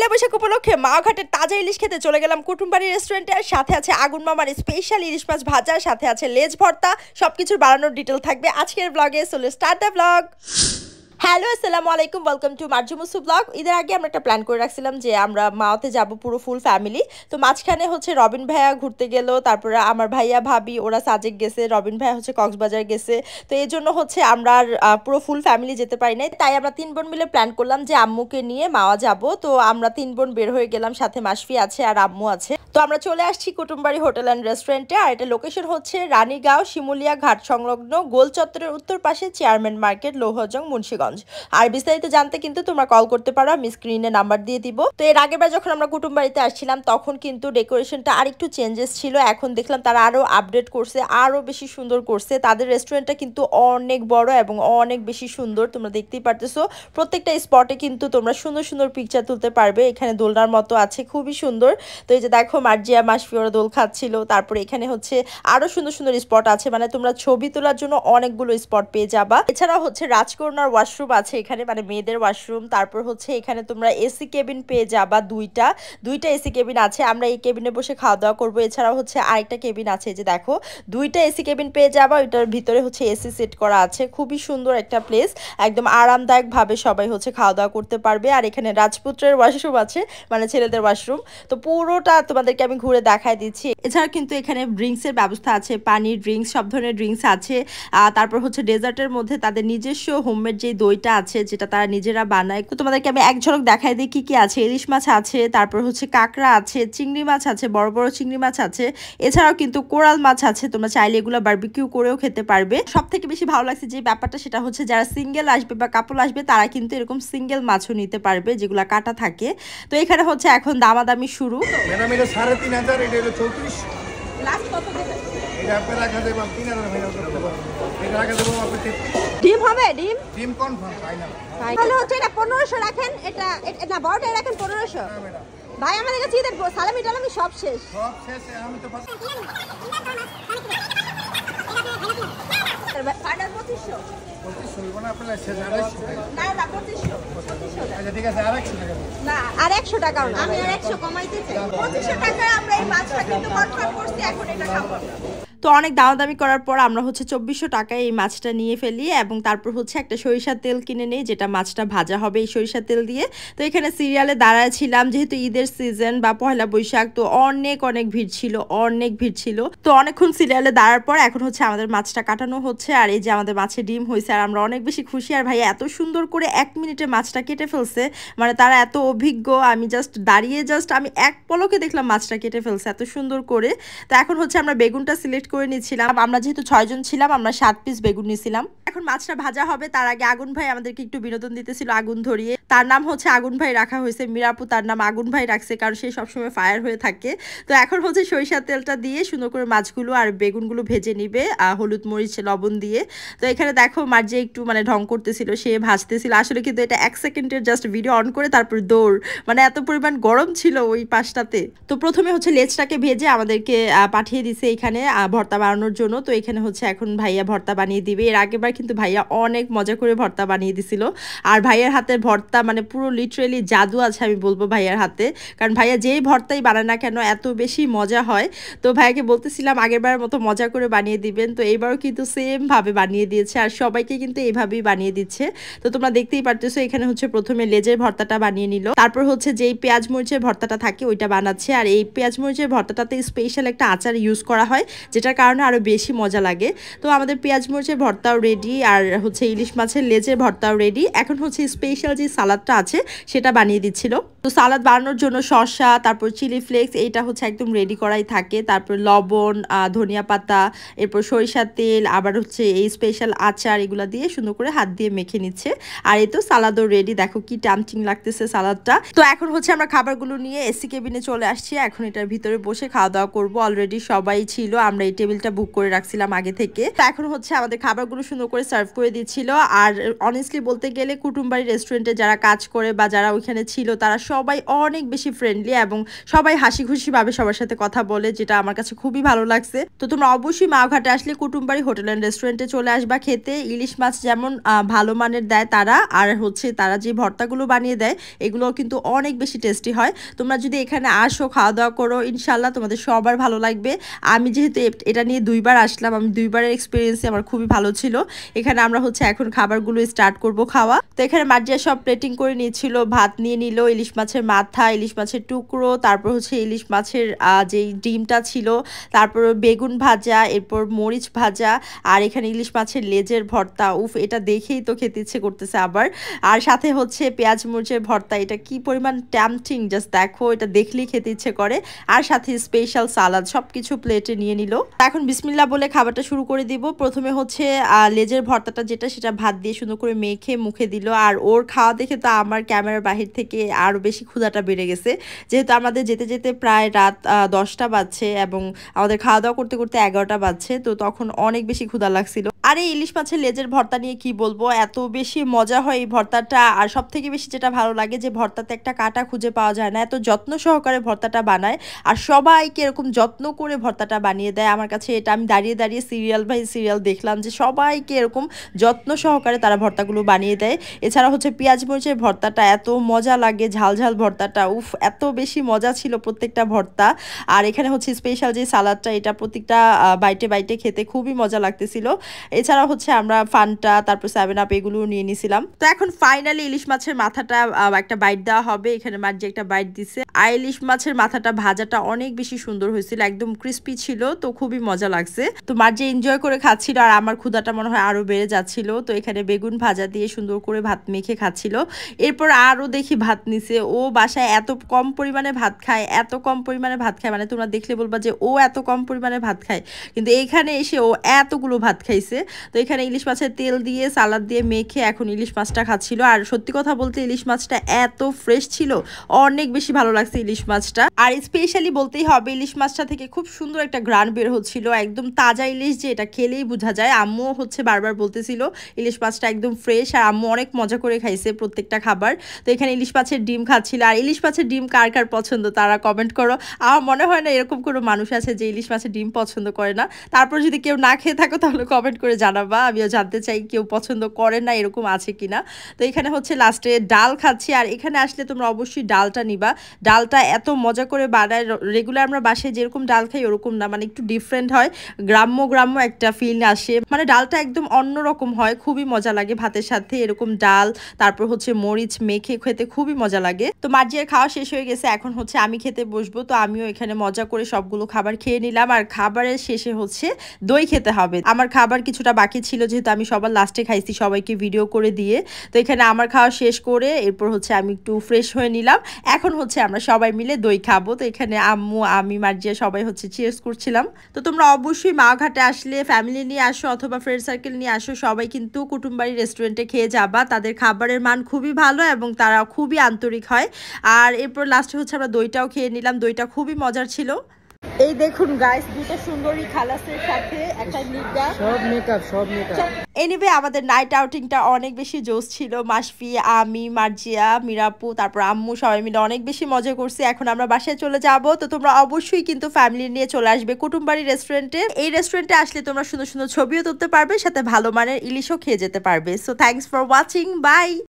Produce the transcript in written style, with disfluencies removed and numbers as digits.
পয়লা বৈশাখ উপলক্ষে মাওঘাটের তাজা ইলিশ খেতে চলে গেলাম কুটুমবাড়ি রেস্টুরেন্টে। আর সাথে আছে আগুন মামার স্পেশাল ইলিশ মাছ ভাজা, সাথে আছে লেজ ভর্তা। সবকিছুর বানানোর ডিটেল থাকবে আজকের ব্লগে। So let's start the blog. Hello, আসসালামু আলাইকুম, ওয়েলকাম টু মার্জুমুসু ব্লগ। ঈদের আগে আমরা একটা প্ল্যান করে রাখছিলাম যে আমরা মাওতে যাব পুরো ফুল ফ্যামিলি। তো মাঝখানে হচ্ছে রবিন ভাইয়া ঘুরতে গেল, তারপরে আমার ভাইয়া ভাবি ওরা সাজেক গেছে, রবিন ভাইয়া হচ্ছে কক্সবাজার গেছে। তো এই জন্য হচ্ছে আমরা পুরো ফুল ফ্যামিলি যেতে পারি নাই। তাই আমরা 3 বোন মিলে প্ল্যান করলাম যে আম্মুকে নিয়ে মাওয়া যাব। তো আমরা 3 বোন বের হয়ে গেলাম, সাথে মাসফি আছে আর আম্মু আছে। তো আমরা চলে আসছি কুটুমবাড়ি হোটেল অ্যান্ড রেস্টুরেন্টে। আর এটা লোকেশন হচ্ছে রানীগাঁও শিমুলিয়া ঘাট সংলগ্ন গোল চত্বরের উত্তর পাশে চেয়ারম্যান মার্কেট, লৌহজং, মুন্সিগঞ্জ। আর বিস্তারিত জানতে কিন্তু তোমরা কল করতে পারো, আমি স্ক্রিনে নাম্বার দিয়ে দিব। তো এর আগেরবার যখন আমরা কুটুমবাড়িতে আসছিলাম তখন কিন্তু ডেকোরেশনটা আরেকটু চেঞ্জেস ছিল। এখন দেখলাম তারা আরো আপডেট করছে, আরো বেশি সুন্দর করছে। তাদের রেস্টুরেন্টটা কিন্তু অনেক বড় এবং অনেক বেশি সুন্দর, তোমরা দেখতেই পারতেছো। প্রত্যেকটা স্পটে কিন্তু তোমরা সুন্দর সুন্দর পিকচার তুলতে পারবে। এখানে দোলনার মতো আছে, খুবই সুন্দর। তো এই যে দেখো মার্জিয়া মাসফি ওরা দোল খাচ্ছিল। তারপরে এখানে হচ্ছে আরো সুন্দর সুন্দর স্পট আছে, মানে তোমরা ছবি তোলার জন্য অনেকগুলো স্পট পেয়ে যাবা। এছাড়াও হচ্ছে রাজকন্যার ওয়াশরুম আছে এখানে, মানে মেয়েদের ওয়াশরুম। তারপর হচ্ছে এখানে তোমরা এসি কেবিন পেয়ে যাবা, দুইটা এসি কেবিন আছে। আমরা এই কেবিনে বসে খাওয়া দাওয়া করবো। এছাড়াও হচ্ছে আরেকটা কেবিন আছে, যে দেখো দুইটা এসি কেবিন পেয়ে যাবা। ওইটার ভিতরে হচ্ছে এসি সেট করা আছে, খুবই সুন্দর একটা প্লেস। একদম আরামদায়ক ভাবে সবাই হচ্ছে খাওয়া দাওয়া করতে পারবে। আর এখানে রাজপুত্রের ওয়াশরুম আছে, মানে ছেলেদের ওয়াশরুম। তো পুরোটা তোমাদেরকে আমি ঘুরে দেখাই দিচ্ছি। এছাড়া কিন্তু এখানে ড্রিঙ্কসের ব্যবস্থা আছে, পানির ড্রিঙ্কস, সব ধরনের ড্রিঙ্কস আছে। তারপর হচ্ছে ডেজার্টের মধ্যে তাদের নিজস্ব হোমমেড যে দইটা আছে, যেটা তারা নিজেরা বানায়। তো তোমাদেরকে আমি এক ঝলক দেখাই দিই কি কি আছে। ইলিশ মাছ আছে, তারপর হচ্ছে কাঁকড়া আছে, চিংড়ি মাছ আছে, বড় বড় চিংড়ি মাছ আছে। এছাড়াও কিন্তু কোরাল মাছ আছে, তোমরা চাইলে এগুলো বারবিকিউ করেও খেতে পারবে। সব থেকে বেশি ভালো লাগছে যে ব্যাপারটা, সেটা হচ্ছে যারা সিঙ্গেল আসবে বা কাপল আসবে তারা কিন্তু এরকম সিঙ্গেল মাছও নিতে পারবে, যেগুলো কাটা থাকে। তো এখানে হচ্ছে এখন দামাদামি শুরু। ম্যাডাম এটা 3,500, এটা হলো 34। লাস্ট কত দেবেন? এটা আপনি রাখা দেব 3,000 ফাইনাল করতে পারবেন। এটা রাখা দেব আপনি 33। ডিম হবে? ডিম কনফার্ম ফাইনাল। তাহলে হচ্ছে এটা 1500 রাখেন। এটা না, বড়টা রাখেন 1500। হ্যাঁ ম্যাডাম। ভাই আমাদের কাছে ঈদের সালামি টালামি সব শেষ। আমি তো ফাইনাল 2500। 25 হইব না, আপনার শেষ 250 টাকা। না না, 2500। আচ্ছা ঠিক আছে, আর 100 টাকা দেব। না, আর 100 টাকাও না, আমি আর 100 কমাইতে চাই। 2500 টাকায় আমরা এই মাছটা কিন্তু কনফার্ম করছি, এখন এটা খাবো। তো অনেক দামাদামি করার পর আমরা হচ্ছে 2400 টাকায় এই মাছটা নিয়ে ফেলি, এবং তারপর হচ্ছে একটা সরিষার তেল কিনে নেই, যেটা মাছটা ভাজা হবে এই সরিষার তেল দিয়ে। তো এখানে সিরিয়ালে দাঁড়ায় ছিলাম, যেহেতু ঈদের সিজন বা পয়লা বৈশাখ, তো অনেক ভিড় ছিল। তো অনেকক্ষণ সিরিয়ালে দাঁড়ার পর এখন হচ্ছে আমাদের মাছটা কাটানো হচ্ছে। আর এই যে আমাদের মাছের ডিম হয়েছে, আর আমরা অনেক বেশি খুশি। আর ভাই এত সুন্দর করে 1 মিনিটে মাছটা কেটে ফেলছে, মানে তারা এত অভিজ্ঞ। আমি আমি এক পলকে দেখলাম মাছটা কেটে ফেলছে এত সুন্দর করে। তো এখন হচ্ছে আমরা বেগুনটা সিলেক্ট করে নিচ্ছিলাম। আমরা যেহেতু 6 জন ছিলাম, আমরা 7 পিস বেগুন নিয়েছিলাম। এখন মাছটা ভাজা হবে, তার আগে আগুন ভাই আমাদেরকে একটু বিনোদন দিতেছিল আগুন ধরিয়ে। তার নাম হচ্ছে আগুন ভাই রাখা হয়েছে, মিরাপু তার নাম আগুন ভাই রাখছে, কারণ সে সবসময় ফায়ার হয়ে থাকে। তো এখন হচ্ছে সরিষার তেলটা দিয়ে সুন্দর করে মাছগুলো আর বেগুনগুলো ভেজে নিবে, হলুদ মরিচ লবণ দিয়ে। তো এখানে দেখো মার যে একটু মানে ঢং করতেছিল, সে ভাজতেছিল আসলে, কিন্তু এটা 1 সেকেন্ডের জাস্ট ভিডিও অন করে তারপর দৌড়, মানে এত পরিমাণ গরম ছিল ওই পাশটাতে। তো প্রথমে হচ্ছে লেজটাকে ভেজে আমাদেরকে পাঠিয়ে দিছে এখানে ভর্তা বানানোর জন্য। তো এখানে হচ্ছে এখন ভাইয়া ভর্তা বানিয়ে দিবে। এর আগেবার কিন্তু ভাইয়া অনেক মজা করে ভর্তা বানিয়ে দিছিল। আর ভাইয়ার হাতের ভর্তা মানে পুরো লিটারেলি জাদু আছে আমি বলবো ভাইয়ার হাতে, কারণ ভাইয়া যেই ভর্তাই বানায় না কেন এত বেশি মজা হয়। তো ভাইয়াকে বলতেছিলাম আগেরবারের মতো মজা করে বানিয়ে দিবেন, তো এইবারও কিন্তু সেম ভাবে বানিয়ে দিয়েছে, আর সবাইকে কিন্তু এইভাবেই বানিয়ে দিচ্ছে। তো তোমরা দেখতেই পারতেছো এখানে হচ্ছে প্রথমে লেজের ভর্তাটা বানিয়ে নিল, তারপর হচ্ছে যেই পেঁয়াজ মরিচের ভর্তাটা থাকে ওইটা বানাচ্ছে। আর এই পেঁয়াজ মরিচের ভর্তাটাতে স্পেশাল একটা আচার ইউজ করা হয়, যেটার কারণে আরো বেশি মজা লাগে। তো আমাদের পেঁয়াজ মরিচের ভর্তাও রেডি, আর হচ্ছে ইলিশ মাছের লেজের ভর্তাও রেডি। এখন হচ্ছে স্পেশাল যে সালাদটা আছে সেটা বানিয়ে দিচ্ছিল। তো সালাদ বানানোর জন্য শসা, তারপর চিলি ফ্লেক্স, এইটা হচ্ছে একদম রেডি করাই থাকে, তারপর লবণ, ধনিয়া পাতা, এরপর সরিষার তেল, আবার হচ্ছে এই স্পেশাল আচার, এগুলো দিয়ে সুন্দর করে হাত দিয়ে মেখে নিচ্ছে। আর এই তো সালাদও রেডি, দেখো কি টামটিং লাগতেছে সালাদটা। তো এখন হচ্ছে আমরা খাবারগুলো নিয়ে এসি কেবিনে চলে আসছি, এখন এটার ভিতরে বসে খাওয়া দাওয়া করবো। অলরেডি সবাই ছিল, আমরা এই টেবিলটা বুক করে রাখছিলাম আগে থেকে। তো এখন হচ্ছে আমাদের খাবারগুলো সুন্দর করে সার্ভ করে দিচ্ছিল। আর অনেস্টলি বলতে গেলে কুটুমবাড়ি রেস্টুরেন্টে যারা কাজ করে বা যারা ওইখানে ছিল তারা সবাই অনেক বেশি ফ্রেন্ডলি এবং সবাই হাসি খুশি ভাবে সবার সাথে কথা বলে, যেটা আমার কাছে খুবই ভালো লাগছে। তো তোমরা অবশ্যই মাওঘাটে আসলে কুটুমবাড়ি হোটেল অ্যান্ড রেস্টুরেন্টে চলে আসবা খেতে। ইলিশ মাছ যেমন ভালো মানের দেয় তারা, আর হচ্ছে তারা যে ভর্তাগুলো বানিয়ে দেয় এগুলো কিন্তু অনেক বেশি টেস্টি হয়। তোমরা যদি এখানে আসো খাওয়া দাওয়া করো, ইনশাল্লাহ তোমাদের সবার ভালো লাগবে। আমি যেহেতু এটা নিয়ে 2বার আসলাম, আমি 2বারের এক্সপিরিয়েন্সই আমার খুবই ভালো ছিল। এখানে আমরা হচ্ছে এখন খাবারগুলো স্টার্ট করব খাওয়া। তো এখানে মার্জিয়া সব প্লেটিং করে নিয়েছিল, ভাত নিয়ে নিল, ইলিশ মাছের মাথা, ইলিশ মাছের টুকরো, তারপর হচ্ছে ইলিশ মাছের যেই ডিমটা ছিল, তারপর বেগুন ভাজা, এরপর মরিচ ভাজা, আর এখানে ইলিশ মাছের লেজের ভর্তা। উফ, এটা দেখেই তো খেতে ইচ্ছে করতেছে আবার। আর সাথে হচ্ছে পেঁয়াজ মরিচের ভর্তা, এটা কি পরিমাণ টেম্পটিং জাস্ট দেখো, এটা দেখলেই খেতে ইচ্ছে করে। আর সাথে স্পেশাল সালাদ, সবকিছু প্লেটে নিয়ে নিল। এখন বিসমিল্লাহ বলে খাবারটা শুরু করে দিব। প্রথমে হচ্ছে লেজের ভর্তাটা যেটা, সেটা ভাত দিয়ে সুন্দর করে মেখে মুখে দিল। আর ওর খাওয়া দেখে তো আমার ক্যামেরার বাহির থেকে আরো বেশি ক্ষুধাটা বেড়ে গেছে, যেহেতু আমাদের যেতে যেতে প্রায় রাত 10টা বাজছে এবং আমাদের খাওয়া দাওয়া করতে করতে 11টা বাজছে। তো তখন অনেক বেশি ক্ষুধা লাগছিল। আর এই ইলিশ মাছের লেজের ভর্তা নিয়ে কি বলবো, এত বেশি মজা হয় এই ভর্তাটা। আর সব থেকে বেশি যেটা ভালো লাগে যে ভর্তাতে একটা কাঁটা খুঁজে পাওয়া যায় না, এত যত্ন সহকারে ভর্তাটা বানায় আর সবাইকে এরকম যত্ন করে ভর্তাটা বানিয়ে দেয়। আমার কাছে এটা, আমি দাঁড়িয়ে দাঁড়িয়ে সিরিয়াল বাই সিরিয়াল দেখলাম যে সবাইকে এরকম যত্ন সহকারে তারা ভর্তাগুলো বানিয়ে দেয়। এছাড়া হচ্ছে পেঁয়াজ মরিচের ভর্তাটা এত মজা লাগে, ঝাল ঝাল ভর্তাটা, উফ এত বেশি মজা ছিল প্রত্যেকটা ভর্তা। আর এখানে হচ্ছে স্পেশাল যে সালাদটা, এটা প্রত্যেকটা বাইটে বাইটে খেতে খুবই মজা লাগতেছিল। এছাড়া হচ্ছে আমরা ফান্টা, তারপর 7 আপ এগুলো নিয়ে নিয়েছিলাম। তো এখন ফাইনালি ইলিশ মাছের মাথাটা একটা বাইট দেওয়া হবে। এখানে মাঝে একটা বাইট দিছে। আর ইলিশ মাছের মাথাটা ভাজাটা অনেক বেশি সুন্দর হয়েছিল, একদম ক্রিস্পি ছিল, তো খুবই মজা লাগছে। তো মাঝে এনজয় করে খাচ্ছিল আর আমার ক্ষুধাটা মনে হয় আরো বেড়ে যাচ্ছিল। তো এখানে বেগুন ভাজা দিয়ে সুন্দর করে ভাত মেখে খাচ্ছিল। এরপর আরো দেখি ভাত নিছে। ও বাসায় এত কম পরিমাণে ভাত খায়, এত কম পরিমাণে ভাত খায়, মানে তোমরা দেখলে বলবা যে ও এত কম পরিমাণে ভাত খায়, কিন্তু এইখানে এসে ও এতগুলো ভাত খাইছে। তো এখানে ইলিশ মাছের তেল দিয়ে সালাদ দিয়ে মেখে এখন ইলিশ মাছটা খাচ্ছিল। আর সত্যি কথা বলতে ইলিশ মাছটা এত ফ্রেশ ছিল, অনেক বেশি ভালো লাগছে ইলিশ মাছটা। আর স্পেশালি বলতেই হবে ইলিশ মাছটা থেকে খুব সুন্দর একটা ঘ্রাণ বের হচ্ছিল, একদম তাজা ইলিশ, যে এটা খেলেই বোঝা যায়। আম্মু হচ্ছে বারবার বলতেছিল ইলিশ মাছটা একদম ফ্রেশ, আর আম্মু অনেক মজা করে খাইছে প্রত্যেকটা খাবার। তো এখানে ইলিশ মাছের ডিম খাচ্ছিল। আর ইলিশ মাছের ডিম কার কার পছন্দ তারা কমেন্ট করো। আমার মনে হয় না এরকম কোনো মানুষ আছে যে ইলিশ মাছের ডিম পছন্দ করে না। তারপর যদি কেউ না খেয়ে থাকো তাহলে কমেন্ট করে জানাবা, আমিও জানতে চাই কেউ পছন্দ করে না এরকম আছে কিনা। তো এখানে হচ্ছে লাস্টে ডাল খাচ্ছি। আর এখানে আসলে তোমরা অবশ্যই ডালটা নিবা, ডালটা এত মজা করে বানায়। রেগুলার আমরা বাসায় যেরকম ডাল খাই ওরকম না, মানে একটু ডিফারেন্ট হয়, গ্রাম্য গ্রাম্য একটা ফিল আসে, মানে ডালটা একদম অন্যরকম হয়, খুবই মজা লাগে ভাতের সাথে এরকম ডাল, তারপর হচ্ছে মরিচ মেখে খেতে খুবই মজা লাগে। তো মার্জিয়ার খাওয়া শেষ হয়ে গেছে, এখন হচ্ছে আমি খেতে বসবো। তো আমিও এখানে মজা করে সবগুলো খাবার খেয়ে নিলাম। আর খাবারের শেষে হচ্ছে দই খেতে হবে। আমার খাবার কিছুটা বাকি ছিল, যেহেতু আমি সবার লাস্টে খাইছি সবাইকে ভিডিও করে দিয়ে। তো এখানে আমার খাওয়া শেষ করে এরপর হচ্ছে আমি একটু ফ্রেশ হয়ে নিলাম। এখন হচ্ছে আমরা সবাই মিলে দই খাবো। তো এখানে আম্মু, আমি, মার্জিয়া সবাই হচ্ছে চিয়ার্স করছিলাম। তো তোমরা অবশ্যই মাওঘাটে আসলে ফ্যামিলি নিয়ে আসো অথবা ফ্রেন্ড সার্কেল নিয়ে আসো, সবাই কিন্তু কুটুমবাড়ি রেস্টুরেন্টে খেয়ে যাবা। তাদের খাবারের মান খুবই ভালো এবং তারা খুবই আন্তরিক হয়। আর এরপর লাস্টে হচ্ছে আমরা দইটাও খেয়ে নিলাম, দইটা খুবই মজার ছিল। এই দেখুন গাইস, দুটো সুন্দরী খালাসের সাথে একটা নিগা, সব মেকআপ। এনিওয়ে আমাদের নাইট আউটিংটা অনেক বেশি জোশ ছিল। মাসফি, আমি, মার্জিয়া, মিরাপু, তারপর আম্মু সবাই মিলে অনেক বেশি মজা করছি। এখন আমরা বাসায় চলে যাব। তো তোমরা অবশ্যই কিন্তু ফ্যামিলি নিয়ে চলে আসবে কুটুমবাড়ি রেস্টুরেন্টে। এই রেস্টুরেন্টে আসলে তোমরা সুন্দর সুন্দর ছবিও তুলতে পারবে, সাথে ভালো মানের ইলিশও খেয়ে যেতে পারবে। So thanks for watching, by.